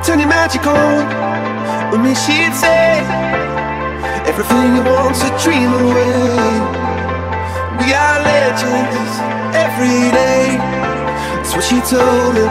Turn your magic on with me, she'd say. Everything you want's a dream away. We are legends every day. That's what she told him.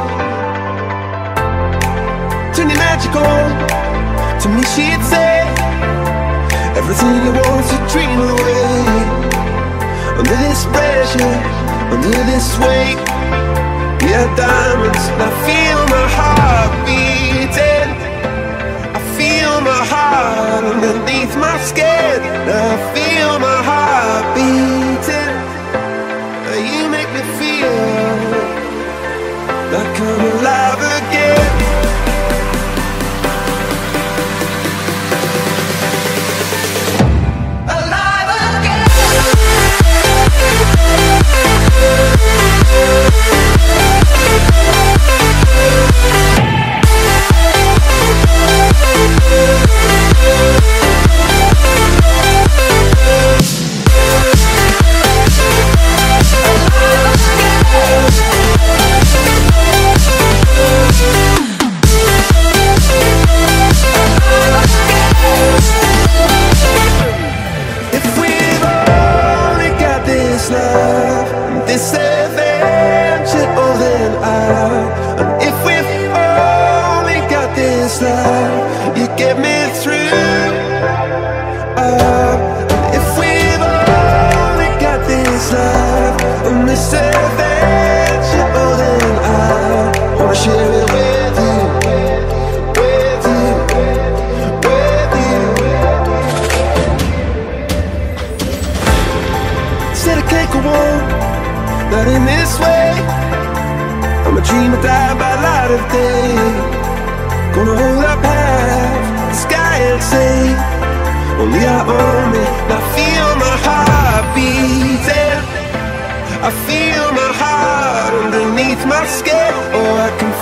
Turn your magic on, to me she'd say. Everything you want's a dream away. Under this pressure, under this weight, we are diamonds, and I feel my heart beating. I feel my heart underneath my skin. I feel my heart beating. You make me feel like I'm alive again. This adventure all in out. And if we've only got this love, you get me through. And if we've only got this love, and this adventure all in out, I wanna share it with you, with you, with you. Said I can't go on, not in this way. I'm a dreamer, die by light of day. Gonna hold up half the sky and say, only I own it. I feel my heart beating. I feel my heart underneath my skin. Oh, I can